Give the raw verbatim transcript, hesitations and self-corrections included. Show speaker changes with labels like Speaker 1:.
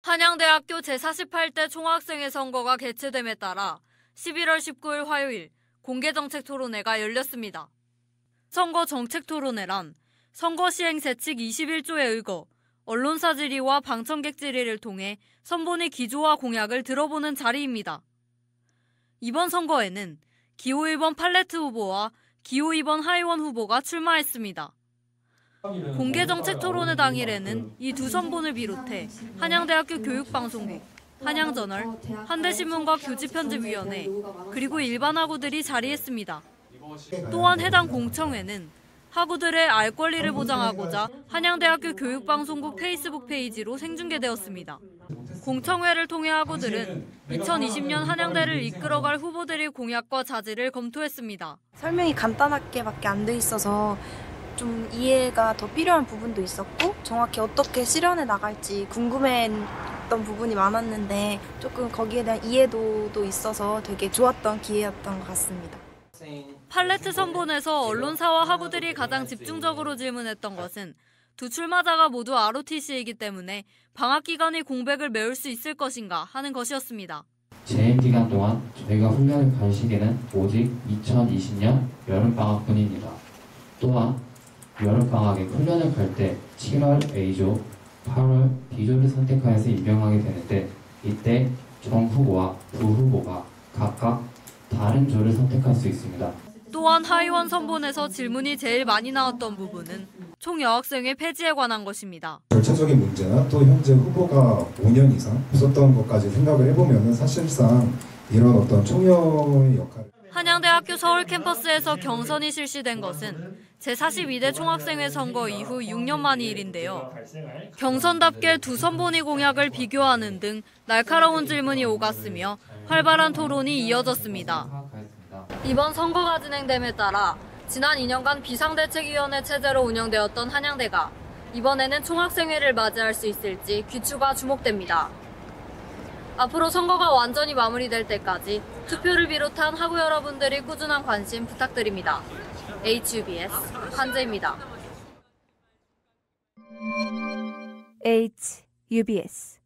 Speaker 1: 한양대학교 제사십팔 대 총학생회 선거가 개최됨에 따라 십일월 십구일 화요일 공개정책토론회가 열렸습니다. 선거 정책토론회란 선거 시행 세칙 이십일 조에 의거 언론사 질의와 방청객 질의를 통해 선본의 기조와 공약을 들어보는 자리입니다. 이번 선거에는 기호 일 번 팔레트 후보와 기호 이 번 하이원 후보가 출마했습니다. 공개정책토론회 당일에는 이 두 선본을 비롯해 한양대학교 교육방송국, 한양저널, 한대신문과 교집편집위원회, 그리고 일반 학우들이 자리했습니다. 또한 해당 공청회는 학우들의 알 권리를 보장하고자 한양대학교 교육방송국 페이스북 페이지로 생중계되었습니다. 공청회를 통해 학우들은 이천이십 년 한양대를 이끌어갈 후보들의 공약과 자질을 검토했습니다.
Speaker 2: 설명이 간단하게밖에 안 돼 있어서 좀 이해가 더 필요한 부분도 있었고 정확히 어떻게 실현해 나갈지 궁금했던 부분이 많았는데 조금 거기에 대한 이해도도 있어서 되게 좋았던 기회였던 것 같습니다.
Speaker 1: 팔레트 선본에서 언론사와 학우들이 가장 집중적으로 질문했던 것은 두 출마자가 모두 알오티씨이기 때문에 방학 기간의 공백을 메울 수 있을 것인가 하는 것이었습니다.
Speaker 3: 재임 기간 동안 저희가 훈련을 갈 시기는 오직 이천이십 년 여름방학뿐입니다. 또한 여름방학에 훈련을 갈 때 칠월 A조, 팔월 B조를 선택하여서 임명하게 되는데 이때 정 후보와 부 후보가 각각 다른 조를 선택할 수 있습니다.
Speaker 1: 또한 하이원 선본에서 질문이 제일 많이 나왔던 부분은 총여학생회 폐지에 관한 것입니다.
Speaker 4: 절차적인 문제나 또 현재 후보가 오 년 이상 없었던 것까지 생각을 해보면 사실상 이런 어떤 총여의 역할을
Speaker 1: 한양대학교 서울 캠퍼스에서 경선이 실시된 것은 제사십이 대 총학생회 선거 이후 육 년 만의 일인데요. 경선답게 두 선본의 공약을 비교하는 등 날카로운 질문이 오갔으며 활발한 토론이 이어졌습니다. 이번 선거가 진행됨에 따라 지난 이 년간 비상대책위원회 체제로 운영되었던 한양대가 이번에는 총학생회를 맞이할 수 있을지 귀추가 주목됩니다. 앞으로 선거가 완전히 마무리될 때까지 투표를 비롯한 학우 여러분들의 꾸준한 관심 부탁드립니다. 에이치유비에스 한재입니다.
Speaker 5: 에이치유비에스